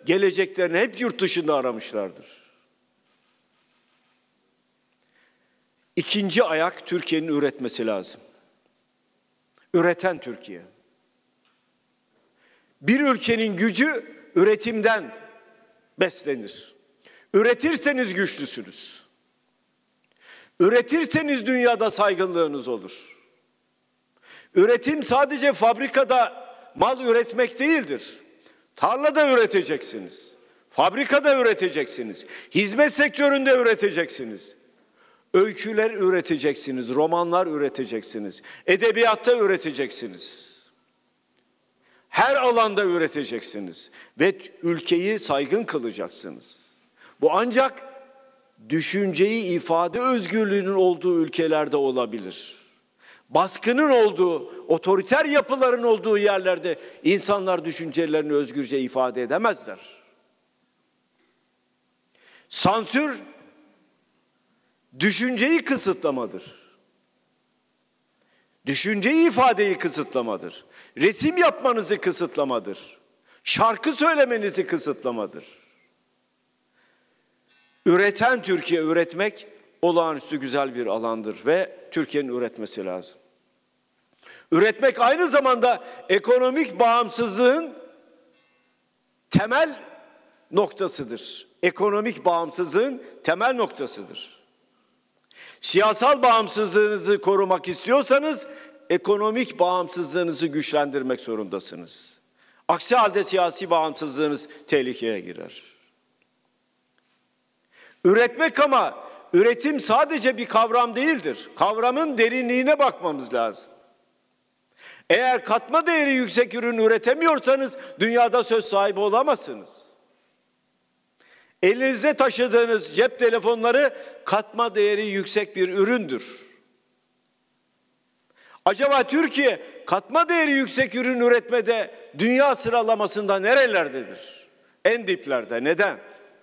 geleceklerini hep yurt dışında aramışlardır. İkinci ayak Türkiye'nin üretmesi lazım. Üreten Türkiye. Bir ülkenin gücü üretimden beslenir. Üretirseniz güçlüsünüz. Üretirseniz dünyada saygınlığınız olur. Üretim sadece fabrikada mal üretmek değildir. Tarlada üreteceksiniz. Fabrikada üreteceksiniz. Hizmet sektöründe üreteceksiniz. Öyküler üreteceksiniz, romanlar üreteceksiniz. Edebiyatta üreteceksiniz. Her alanda üreteceksiniz ve ülkeyi saygın kılacaksınız. Bu ancak düşünceyi ifade özgürlüğünün olduğu ülkelerde olabilir. Baskının olduğu, otoriter yapıların olduğu yerlerde insanlar düşüncelerini özgürce ifade edemezler. Sansür, düşünceyi kısıtlamadır. Düşünceyi ifadeyi kısıtlamadır. Resim yapmanızı kısıtlamadır. Şarkı söylemenizi kısıtlamadır. Üreten Türkiye, üretmek olağanüstü güzel bir alandır ve Türkiye'nin üretmesi lazım. Üretmek aynı zamanda ekonomik bağımsızlığın temel noktasıdır. Ekonomik bağımsızlığın temel noktasıdır. Siyasal bağımsızlığınızı korumak istiyorsanız ekonomik bağımsızlığınızı güçlendirmek zorundasınız. Aksi halde siyasi bağımsızlığınız tehlikeye girer. Üretmek ama üretim sadece bir kavram değildir. Kavramın derinliğine bakmamız lazım. Eğer katma değeri yüksek ürün üretemiyorsanız dünyada söz sahibi olamazsınız. Elinizde taşıdığınız cep telefonları katma değeri yüksek bir üründür. Acaba Türkiye katma değeri yüksek ürün üretmede dünya sıralamasında nerelerdedir? En diplerde. Neden?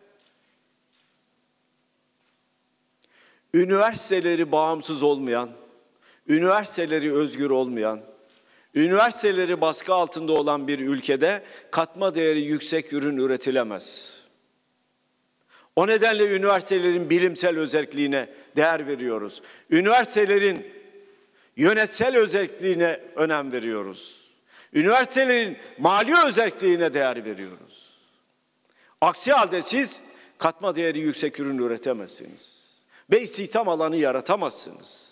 Üniversiteleri bağımsız olmayan, üniversiteleri özgür olmayan, üniversiteleri baskı altında olan bir ülkede katma değeri yüksek ürün üretilemez. O nedenle üniversitelerin bilimsel özelliğine değer veriyoruz. Üniversitelerin yönetsel özelliğine önem veriyoruz. Üniversitelerin mali özelliğine değer veriyoruz. Aksi halde siz katma değeri yüksek ürün üretemezsiniz. Ve istihdam alanı yaratamazsınız.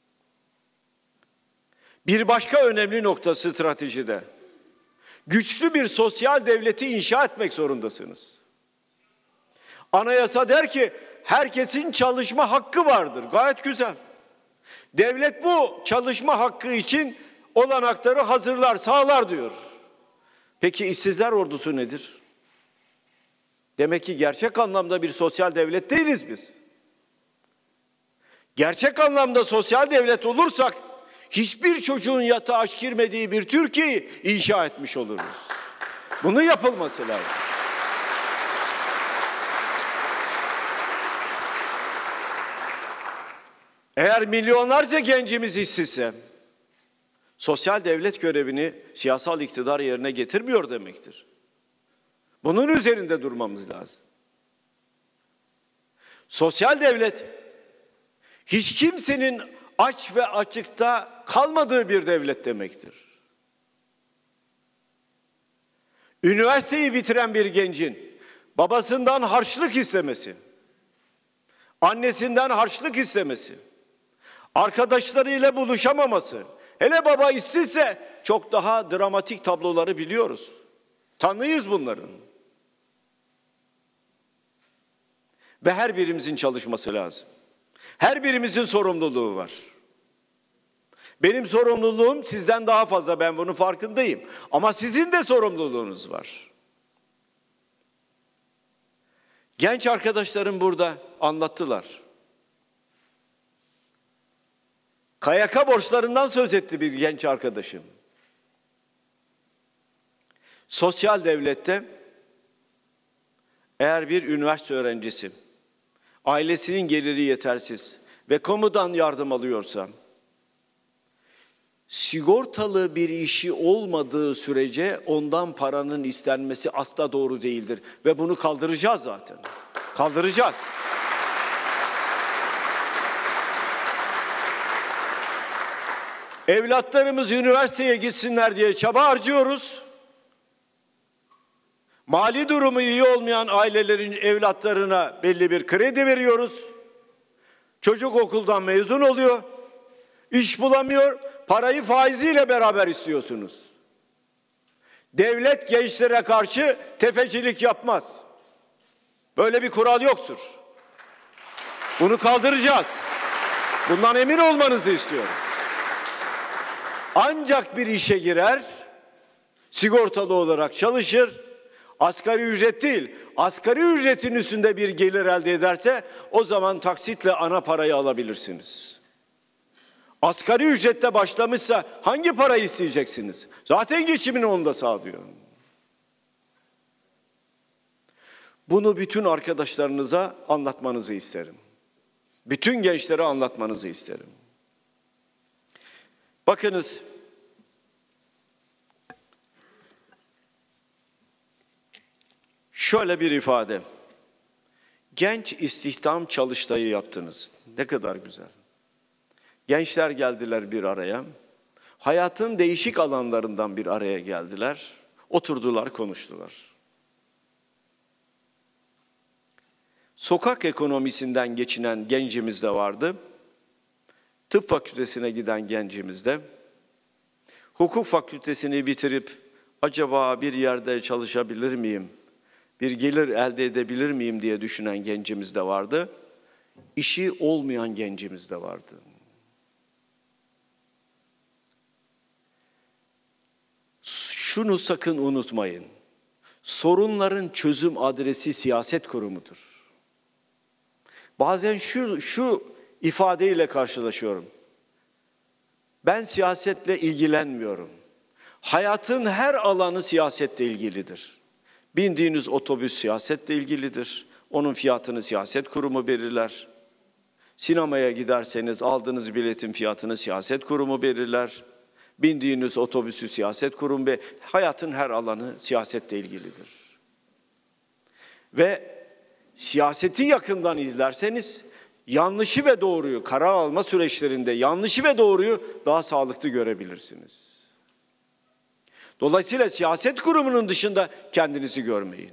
Bir başka önemli nokta stratejide. Güçlü bir sosyal devleti inşa etmek zorundasınız. Anayasa der ki herkesin çalışma hakkı vardır. Gayet güzel. Devlet bu çalışma hakkı için olanakları hazırlar, sağlar diyor. Peki işsizler ordusu nedir? Demek ki gerçek anlamda bir sosyal devlet değiliz biz. Gerçek anlamda sosyal devlet olursak hiçbir çocuğun yatağa aç girmediği bir Türkiye'yi inşa etmiş oluruz. Bunun yapılması lazım. Eğer milyonlarca gencimiz işsizse, sosyal devlet görevini siyasal iktidar yerine getirmiyor demektir. Bunun üzerinde durmamız lazım. Sosyal devlet, hiç kimsenin aç ve açıkta kalmadığı bir devlet demektir. Üniversiteyi bitiren bir gencin babasından harçlık istemesi, annesinden harçlık istemesi, arkadaşlarıyla buluşamaması, hele baba işsizse çok daha dramatik tabloları biliyoruz. Tanıyız bunların. Ve her birimizin çalışması lazım. Her birimizin sorumluluğu var. Benim sorumluluğum sizden daha fazla, ben bunun farkındayım. Ama sizin de sorumluluğunuz var. Genç arkadaşlarım burada anlattılar. KYK borçlarından söz etti bir genç arkadaşım. Sosyal devlette eğer bir üniversite öğrencisi ailesinin geliri yetersiz ve kamudan yardım alıyorsa sigortalı bir işi olmadığı sürece ondan paranın istenmesi asla doğru değildir. Ve bunu kaldıracağız zaten. Kaldıracağız. Evlatlarımız üniversiteye gitsinler diye çaba harcıyoruz. Mali durumu iyi olmayan ailelerin evlatlarına belli bir kredi veriyoruz. Çocuk okuldan mezun oluyor. İş bulamıyor. Parayı faiziyle beraber istiyorsunuz. Devlet gençlere karşı tefecilik yapmaz. Böyle bir kural yoktur. Bunu kaldıracağız. Bundan emin olmanızı istiyorum. Ancak bir işe girer, sigortalı olarak çalışır, asgari ücret değil, asgari ücretin üstünde bir gelir elde ederse o zaman taksitle ana parayı alabilirsiniz. Asgari ücrette başlamışsa hangi parayı isteyeceksiniz? Zaten geçimini onda sağlıyor. Bunu bütün arkadaşlarınıza anlatmanızı isterim. Bütün gençlere anlatmanızı isterim. Bakınız, şöyle bir ifade. Genç istihdam çalıştayı yaptınız. Ne kadar güzel. Gençler geldiler bir araya. Hayatın değişik alanlarından bir araya geldiler. Oturdular, konuştular. Sokak ekonomisinden geçinen gencimiz de vardı. Tıp fakültesine giden gencimiz de. Hukuk fakültesini bitirip acaba bir yerde çalışabilir miyim? Bir gelir elde edebilir miyim diye düşünen gencimiz de vardı. İşi olmayan gencimiz de vardı. Şunu sakın unutmayın. Sorunların çözüm adresi siyaset kurumudur. Bazen şu ifadeyle karşılaşıyorum. Ben siyasetle ilgilenmiyorum. Hayatın her alanı siyasetle ilgilidir. Bindiğiniz otobüs siyasetle ilgilidir. Onun fiyatını siyaset kurumu belirler. Sinemaya giderseniz aldığınız biletin fiyatını siyaset kurumu belirler. Bindiğiniz otobüsü siyaset kurumu ve hayatın her alanı siyasetle ilgilidir. Ve siyaseti yakından izlerseniz yanlışı ve doğruyu, karar alma süreçlerinde yanlışı ve doğruyu daha sağlıklı görebilirsiniz. Dolayısıyla siyaset kurumunun dışında kendinizi görmeyin.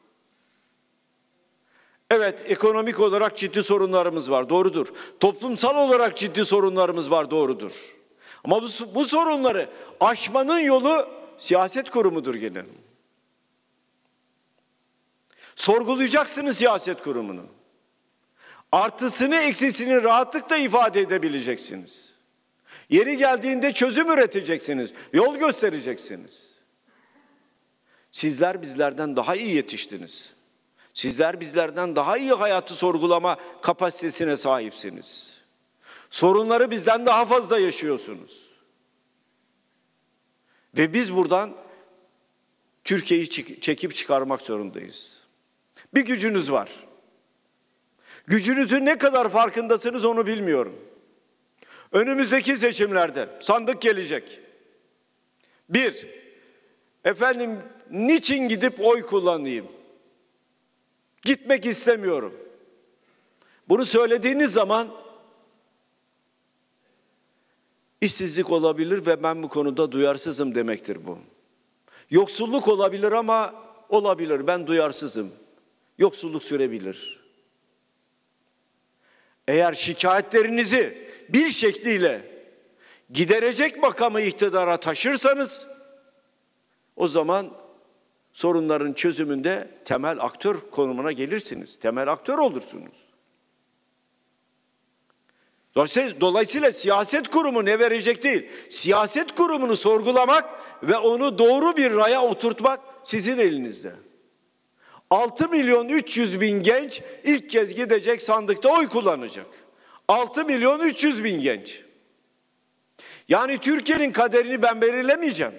Evet, ekonomik olarak ciddi sorunlarımız var, doğrudur. Toplumsal olarak ciddi sorunlarımız var, doğrudur. Ama bu sorunları aşmanın yolu siyaset kurumudur gene. Sorgulayacaksınız siyaset kurumunu. Artısını, eksisini rahatlıkla ifade edebileceksiniz. Yeri geldiğinde çözüm üreteceksiniz, yol göstereceksiniz. Sizler bizlerden daha iyi yetiştiniz. Sizler bizlerden daha iyi hayatı sorgulama kapasitesine sahipsiniz. Sorunları bizden daha fazla yaşıyorsunuz. Ve biz buradan Türkiye'yi çekip çıkarmak zorundayız. Bir gücünüz var. Gücünüzün ne kadar farkındasınız onu bilmiyorum. Önümüzdeki seçimlerde sandık gelecek. Efendim niçin gidip oy kullanayım? Gitmek istemiyorum. Bunu söylediğiniz zaman işsizlik olabilir ve ben bu konuda duyarsızım demektir bu. Yoksulluk olabilir ama olabilir, ben duyarsızım. Yoksulluk sürebilir. Eğer şikayetlerinizi bir şekliyle giderecek makamı iktidara taşırsanız o zaman sorunların çözümünde temel aktör konumuna gelirsiniz. Temel aktör olursunuz. Dolayısıyla siyaset kurumu ne verecek değil. Siyaset kurumunu sorgulamak ve onu doğru bir raya oturtmak sizin elinizde. 6.300.000 genç ilk kez gidecek sandıkta oy kullanacak. 6.300.000 genç. Yani Türkiye'nin kaderini ben belirlemeyeceğim.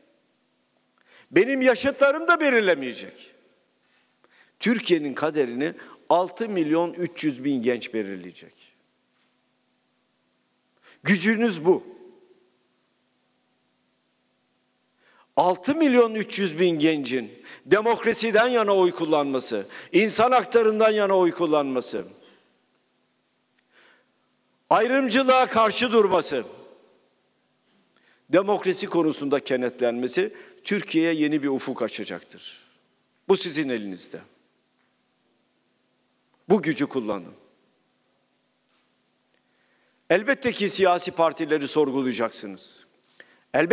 Benim yaşıtlarım da belirlemeyecek. Türkiye'nin kaderini 6.300.000 genç belirleyecek. Gücünüz bu. 6 milyon 300 bin gencin demokrasiden yana oy kullanması, insan haklarından yana oy kullanması, ayrımcılığa karşı durması, demokrasi konusunda kenetlenmesi Türkiye'ye yeni bir ufuk açacaktır. Bu sizin elinizde. Bu gücü kullanın. Elbette ki siyasi partileri sorgulayacaksınız.